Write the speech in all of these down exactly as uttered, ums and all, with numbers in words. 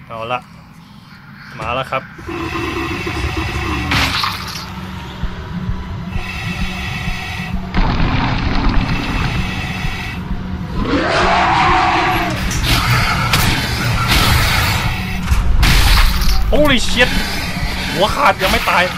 เอาละมาแล้วครับโอ้ยเชิดหัวขาดยังไม่ตาย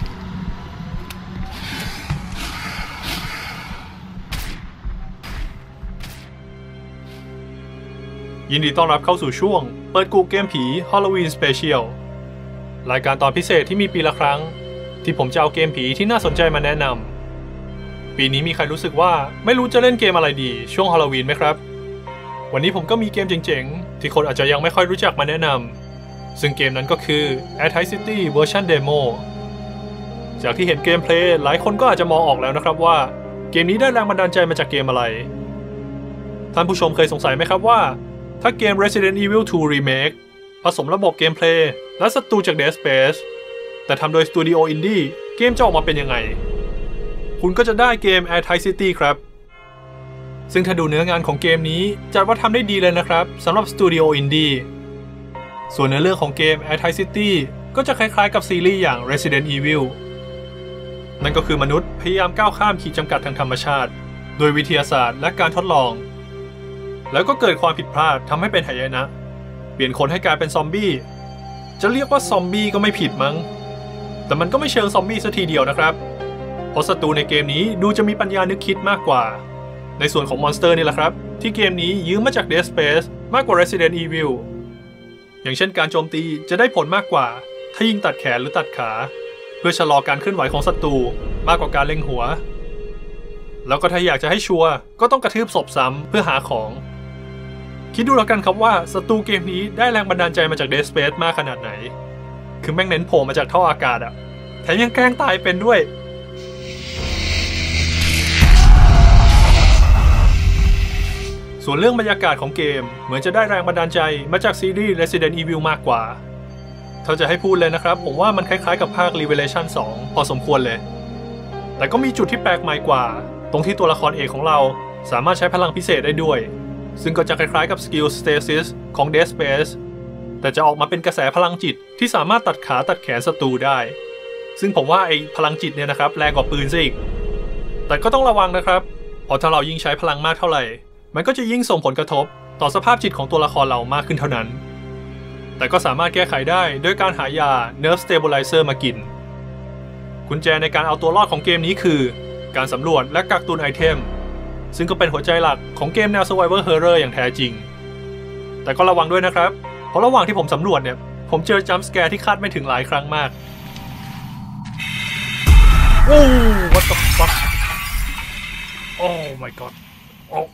ยินดีต้อนรับเข้าสู่ช่วงเปิดกูเกมผี Halloween Special รายการตอนพิเศษที่มีปีละครั้งที่ผมจะเอาเกมผีที่น่าสนใจมาแนะนำปีนี้มีใครรู้สึกว่าไม่รู้จะเล่นเกมอะไรดีช่วง Halloween ไหมครับวันนี้ผมก็มีเกมเจ๋งๆที่คนอาจจะยังไม่ค่อยรู้จักมาแนะนำซึ่งเกมนั้นก็คือ Airtight City Version Demo จากที่เห็นเกมเพลย์หลายคนก็อาจจะมองออกแล้วนะครับว่าเกมนี้ได้แรงบันดาลใจมาจากเกมอะไรท่านผู้ชมเคยสงสัยไหมครับว่าถ้าเกม Resident Evil ทู Remake ผสมระบบเกมเพลย์และศัตรูจาก Dead Space แต่ทำโดยสตูดิโออินดี้เกมจะออกมาเป็นยังไงคุณก็จะได้เกม Airtight City ครับซึ่งถ้าดูเนื้องานของเกมนี้จัดว่าทำได้ดีเลยนะครับสำหรับสตูดิโออินดี้ส่วนเนื้อเรื่องของเกม Airtight City ก็จะคล้ายๆกับซีรีส์อย่าง Resident Evil นั่นก็คือมนุษย์พยายามก้าวข้ามขีดจำกัดทางธรรมชาติโดยวิทยาศาสตร์และการทดลองแล้วก็เกิดความผิดพลาดทำให้เป็นหายนะเปลี่ยนคนให้กลายเป็นซอมบี้จะเรียกว่าซอมบี้ก็ไม่ผิดมั้งแต่มันก็ไม่เชิงซอมบี้ซะทีเดียวนะครับเพราะศัตรูในเกมนี้ดูจะมีปัญญานึกคิดมากกว่าในส่วนของมอนสเตอร์นี่แหละครับที่เกมนี้ยืมมาจาก Dead Space มากกว่า Resident Evil อย่างเช่นการโจมตีจะได้ผลมากกว่าถ้ายิงตัดแขนหรือตัดขาเพื่อชะลอการเคลื่อนไหวของศัตรูมากกว่าการเล็งหัวแล้วก็ถ้าอยากจะให้ชัวร์ก็ต้องกระทืบศพซ้ำเพื่อหาของคิดดูแล้วกันครับว่าศัตรูเกมนี้ได้แรงบันดาลใจมาจาก Dead Space มากขนาดไหนคือแม่งเน้นโผล่มาจากท่ออากาศอะแถมยังแกล้งตายเป็นด้วยส่วนเรื่องบรรยากาศของเกมเหมือนจะได้แรงบันดาลใจมาจากซีรีส์ Resident Evil มากกว่าถ้าจะให้พูดเลยนะครับผมว่ามันคล้ายๆกับภาค Revelation สองพอสมควรเลยแต่ก็มีจุดที่แปลกใหม่กว่าตรงที่ตัวละครเอกของเราสามารถใช้พลังพิเศษได้ด้วยซึ่งก็จะคล้ายๆกับสกิล Stasis ของ Dead Space แต่จะออกมาเป็นกระแสพลังจิตที่สามารถตัดขาตัดแขนศัตรูได้ซึ่งผมว่าไอ้พลังจิตเนี่ยนะครับแรงกว่าปืนซะอีกแต่ก็ต้องระวังนะครับเพราะถ้าเรายิ่งใช้พลังมากเท่าไหร่มันก็จะยิ่งส่งผลกระทบต่อสภาพจิตของตัวละครเรามากขึ้นเท่านั้นแต่ก็สามารถแก้ไขได้ด้วยการหายา Nerve Stabilizer มากินกุญแจในการเอาตัวรอดของเกมนี้คือการสำรวจและกักตุนไอเทมซึ่งก็เป็นหัวใจหลักของเกมแนว Survivor Horror อย่างแท้จริงแต่ก็ระวังด้วยนะครับเพราะระหว่างที่ผมสำรวจเนี่ยผมเจอจัมป์สแกร์ที่คาดไม่ถึงหลายครั้งมากโอ้ what the fuck โอ้ my god โอ้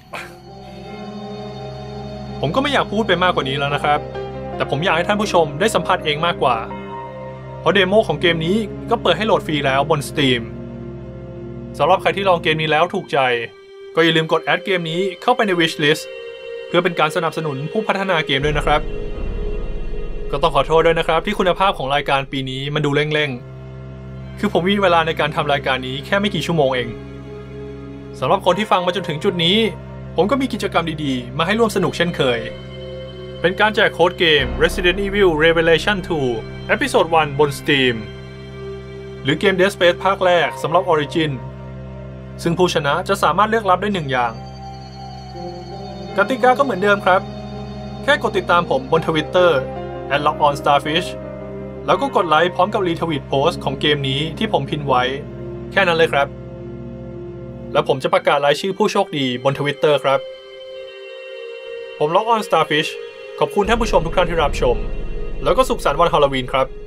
ผมก็ไม่อยากพูดไปมากกว่านี้แล้วนะครับแต่ผมอยากให้ท่านผู้ชมได้สัมผัสเองมากกว่าเพราะเดโมของเกมนี้ก็เปิดให้โหลดฟรีแล้วบน Steam สำหรับใครที่ลองเกมนี้แล้วถูกใจก็อย่าลืมกดแอดเกมนี้เข้าไปใน wishlist เพื่อเป็นการสนับสนุนผู้พัฒนาเกมด้วยนะครับก็ต้องขอโทษด้วยนะครับที่คุณภาพของรายการปีนี้มันดูเร่งๆคือผมมีเวลาในการทำรายการนี้แค่ไม่กี่ชั่วโมงเองสำหรับคนที่ฟังมาจนถึงจุดนี้ผมก็มีกิจกรรมดีๆมาให้ร่วมสนุกเช่นเคยเป็นการแจกโค้ดเกม Resident Evil Revelation ทู Episode วันบน Steam หรือเกม Dead Space ภาคแรกสำหรับ Originซึ่งผู้ชนะจะสามารถเลือกรับได้หนึ่งอย่างกติกาก็เหมือนเดิมครับแค่กดติดตามผมบน Twitter แอท ล็อกออน สตาร์ฟิช แล้วก็กดไลค์พร้อมกับรีทวีตโพสต์ของเกมนี้ที่ผมพินไว้แค่นั้นเลยครับแล้วผมจะประกาศรายชื่อผู้โชคดีบน Twitter ครับผม ล็อก ออน สตาร์ฟิช ขอบคุณท่านผู้ชมทุกท่านที่รับชมแล้วก็สุขสันต์วันฮาโลวีนครับ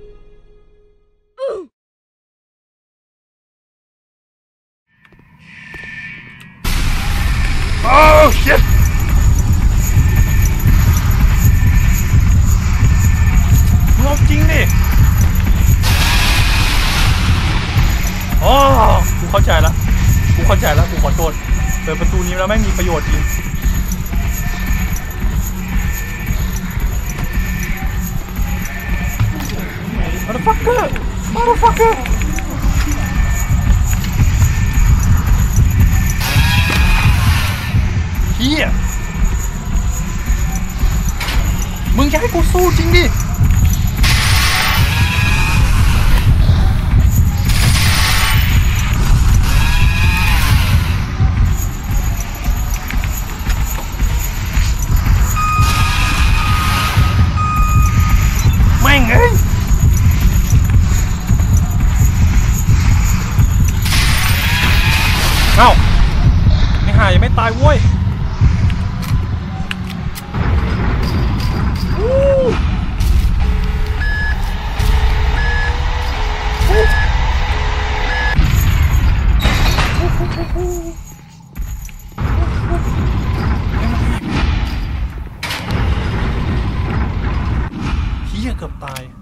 Oh shit! งงจริงดิอ๋อกูเข้าใจแล้วกูเข้าใจแล้วกูขอโทษเปิดประตูนี้แล้วไม่มีประโยชน์จริง Motherfucker! Motherfucker! Here! มึงจะให้กูสู้จริงดิแม่งเอ้ยเอ้าไอ้ห่ายังไม่ตายเว้ยเฮียเกือบตาย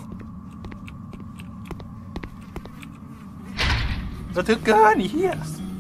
ระทึกเกินไอ้เฮีย